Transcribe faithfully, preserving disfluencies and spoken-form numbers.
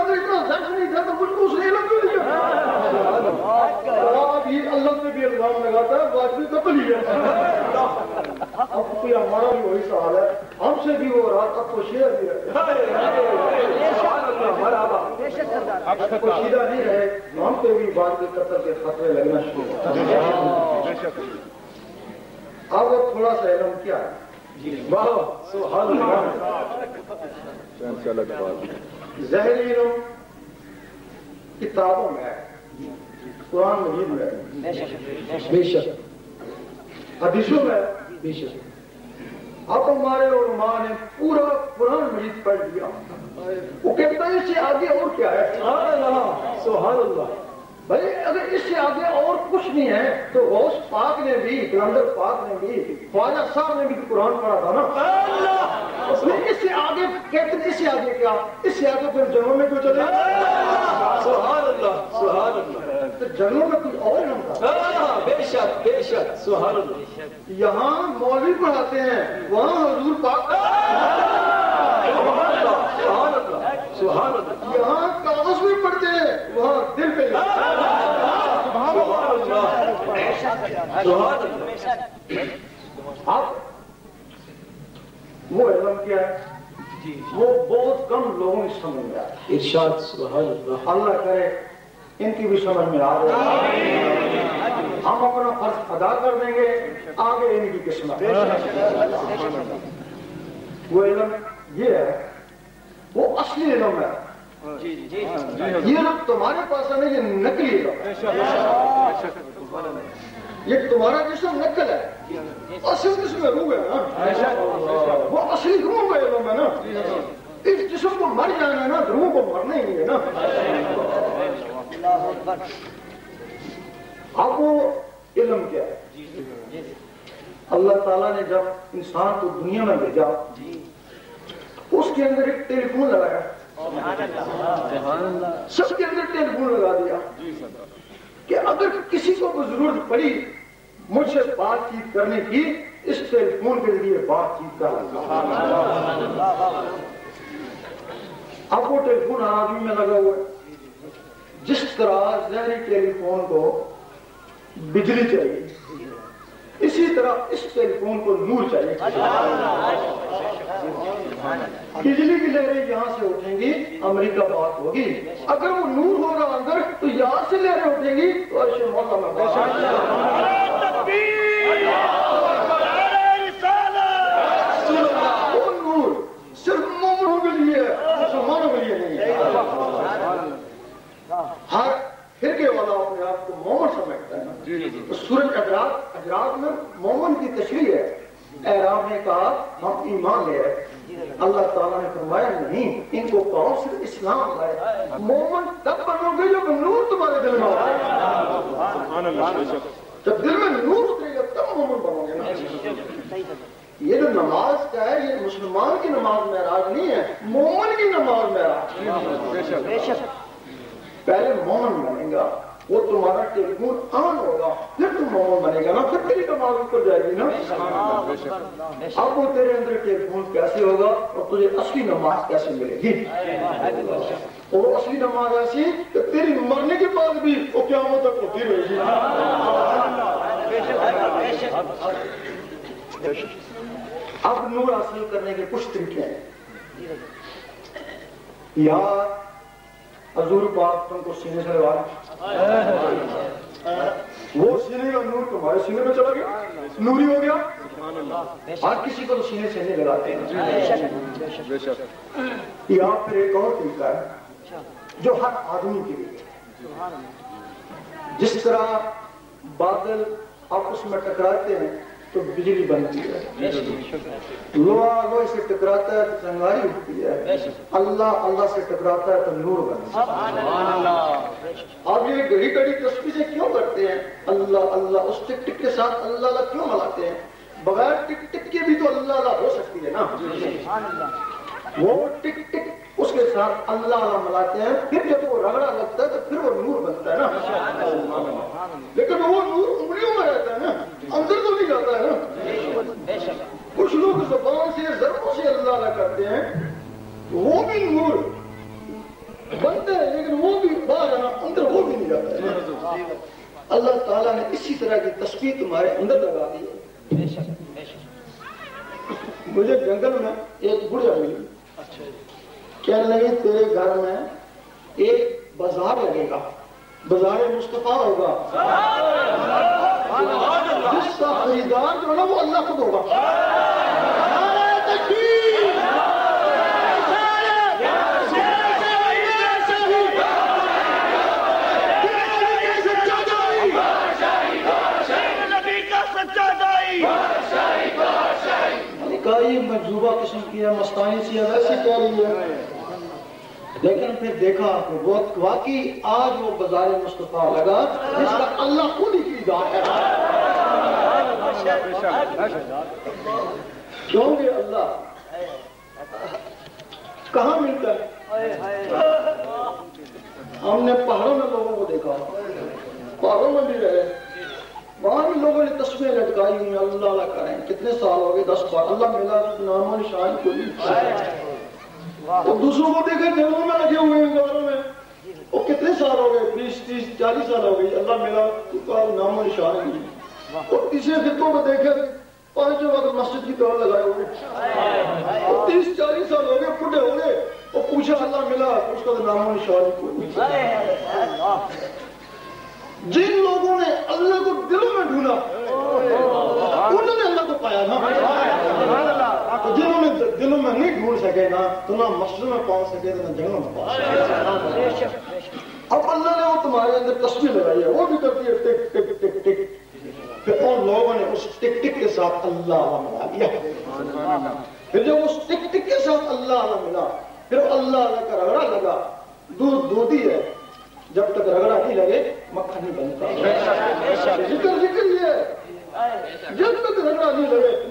اندر اتنا ذہن نہیں تھا تو مجھ کو اس نے علم کیوں دیا؟ اب یہ اللہ سے بھی الزام لگاتا ہے واجبی قتل ہی ہے. اب کوئی ہمارا بھی وہی سوال ہے, ہم سے بھی ہو رہا اب تو شیعہ بھی ہے. پوشیدہ نہیں رہے ہم پہ بھی واجبی قتل کے خطرے لگنا شروع ہو. اب وہ تھوڑا سا علم کیا ہے؟ واہ سبحان اللہ. ظاہری علم کتابوں میں ہے, قرآن مجید میں ہے, بے شک حدیثوں میں بے شک. اب ہمارے علماء نے پورا قرآن مجید پڑھ دیا, وہ کہتا ہے اس سے آگے اور کیا ہے؟ سبحان اللہ. بھائی اگر اس سے آگے اور کچھ نہیں ہے تو غوث پاک نے بھی, کلندر پاک نے بھی, خواجہ صاحب نے بھی قرآن پڑھا تھا نا. اس سے آگے کہتے ہیں اس سے آگے کیا, اس سے آگے پھر جنگوں میں کیوں چلے؟ سبحان اللہ سبحان اللہ. تو جنگوں میں کوئی اور علم تھا. بے شک بے شک سبحان اللہ. یہاں مولوی پڑھاتے ہیں, وہاں حضور پاک سبحان اللہ سبحان اللہ. یہاں کاغذ بھی پڑھتے ہیں, وہاں دل پہ اب وہ علم کیا ہے وہ بہت کم لوگوں کی سمجھ میں آتا ہے. ارشاد سبحان اللہ. اللہ کرے ان کی بھی سمجھ میں آ جائے, ہم اپنا فرض ادا کر دیں گے, آگے ان کی قسمت. وہ علم یہ ہے, وہ اصلی علم ہے. یہ علم تمہارے پاس ہے, یہ نقلی علم. یہ تمہارا جسم نقل ہے, اصل جسم میں روح ہے نا, وہ اصلی روح کا علم ہے نا. اس جسم کو مر جانا ہے نا, روح کو مرنا ہی نہیں ہے نا. اب وہ علم کیا ہے؟ اللہ تعالیٰ نے جب انسان کو دنیا میں بھیجا اس کے اندر ایک ٹیلی فون لگایا, سب کے اندر ٹیلی فون لگا دیا کہ اگر کسی کو ضرورت پڑی مجھ سے بات چیت کرنے کی, اس ٹیلی فون کے ذریعے بات چیت کر. اب وہ ٹیلی فون ہر آدمی میں لگا ہوا ہے. جس طرح ظاہری ٹیلی فون کو بجلی چاہیے, اسی طرح اس ٹیلی فون کو نور چاہیے. بجلی کی لہریں یہاں سے اٹھیں گی, امریکہ بات ہوگی. اگر وہ نور ہوگا اندر تو یہاں سے لہریں اٹھیں گی تو عرش مولا میں بات. وہ نور صرف مومنوں کے لیے ہے, مسلمانوں کے لیے نہیں ہے. ہر فرقے والا اپنے آپ کو مومن سمجھتا ہے. سورج اجرات اجرات میں مومن کی تشریح ہے. اعراب نے کہا ہم ایمان لے آئے, اللہ تعالیٰ نے فرمایا نہیں, ان کو کہو صرف اسلام لائے. مومن تب بنو گے جب نور تمہارے دل میں آئے. جب دل میں نور اترے گا تب مومن بنو گے نا. یہ جو نماز کا ہے یہ مسلمان کی نماز معراج نہیں ہے, مومن کی نماز معراج. پہلے مومن بنے گا, وہ تمہارا ٹیلی فون آن ہوگا, پھر تم مومن بنے گا نا, پھر تیری نماز اوپر جائے گی نا. اب وہ تیرے اندر ٹیلی فون کیسے ہوگا اور تجھے اصلی نماز کیسے ملے گی؟ اور اصلی نماز ایسی کہ تیری مرنے کے بعد بھی وہ قیامت تک ہوتی رہے گی. اب نور حاصل کرنے کے کچھ طریقے ہیں. یا حضور پاک تم کو سینے سے لگا, وہ سینے کا نور تمہارے سینے میں چلا گیا, نوری ہو گیا. ہر کسی کو تو سینے سے نہیں لگاتے ہیں. یا پھر ایک اور طریقہ ہے جو ہر آدمی کے لیے, جس طرح بادل آپس میں ٹکراتے ہیں تو بجلی بنتی ہے, لوہا لوہے سے ٹکراتا ہے تو چنگاری اٹھتی ہے, اللہ اللہ سے ٹکراتا ہے تو نور بنتا ہے. آپ یہ گھڑی گھڑی تسبیحیں کیوں کرتے ہیں؟ اللہ اللہ, اس ٹک ٹک کے ساتھ اللہ اللہ کیوں ملاتے ہیں؟ بغیر ٹک ٹک کے بھی تو اللہ اللہ ہو سکتی ہے نا. وہ ٹک ٹک اس کے ساتھ اللہ اللہ ملاتے ہیں, پھر جب وہ رگڑا لگتا ہے تو پھر وہ نور بنتا ہے نا. لیکن وہ نور انگلیوں میں رہتا ہے نا, اندر تو نہیں جاتا ہے نا. کچھ لوگ زبان سے ضربوں سے اللہ اللہ کرتے ہیں, وہ بھی نور بنتے ہیں لیکن وہ بھی باہر آنا اندر وہ بھی نہیں جاتا ہے. اللہ تعالیٰ نے اسی طرح کی تسبیح تمہارے اندر لگا دی ہے. مجھے جنگل میں ایک بڑھیا ملی, کہنے لگے تیرے گھر میں ایک بازار لگے گا, بازار مصطفیٰ ہوگا, جس کا خریدار جو ہے نا وہ اللہ خود ہوگا. یہ مجذوبہ قسم کی ہے, مستانی سی ہے, ویسے کہہ رہی ہے, لیکن پھر دیکھا کہ بہت واقعی آج وہ بازار مصطفیٰ لگا جس کا اللہ خود ہی خریدار ہے. کیوں کہ اللہ کہاں ملتا ہے؟ ہم نے پہاڑوں میں لوگوں کو دیکھا, پہاڑوں میں بھی رہے, وہاں بھی لوگوں نے تصویریں لٹکائی ہوئی, اللہ اللہ کریں کتنے سال ہو گئے, دس بار اللہ ملا نام و نشان کو نہیں. اور دوسروں کو دیکھے جنگلوں میں لگے ہوئے ہیں, غاروں میں, وہ کتنے سال ہو گئے, بیس تیس چالیس سال ہو گئی, اللہ ملا نام و نشان نہیں. اور تیسرے خطوں کو دیکھے پانچ وقت مسجد کی طرح لگائے ہوئے, اور تیس چالیس سال ہو گئے, بوڑھے ہو گئے, اور پوچھا اللہ ملا, اس کا نام و نشان کوئی نہیں. جن لوگوں نے اللہ کو دلوں میں ڈھونڈا انہوں نے اللہ کو پایا نا, جنہوں نے دلوں میں نہیں ڈھونڈ سکے نا تو نہ مسجد میں پہنچ سکے تو نہ جنگل میں پہنچ سکے. اب اللہ نے وہ تمہارے اندر تصویر لگائی ہے, وہ بھی کرتی ہے ٹک ٹک ٹک ٹک, پھر ان لوگوں نے اس ٹک ٹک کے ساتھ اللہ ملا لیا. پھر جب اس ٹک ٹک کے ساتھ اللہ ملا, پھر اللہ کا رگڑا لگا. دودھ دودھی ہے, جب تک رگڑا نہیں لگے مکھن نہیں بنتا. ذکر ذکر یہ ہے, جب تک رگڑا نہیں لگے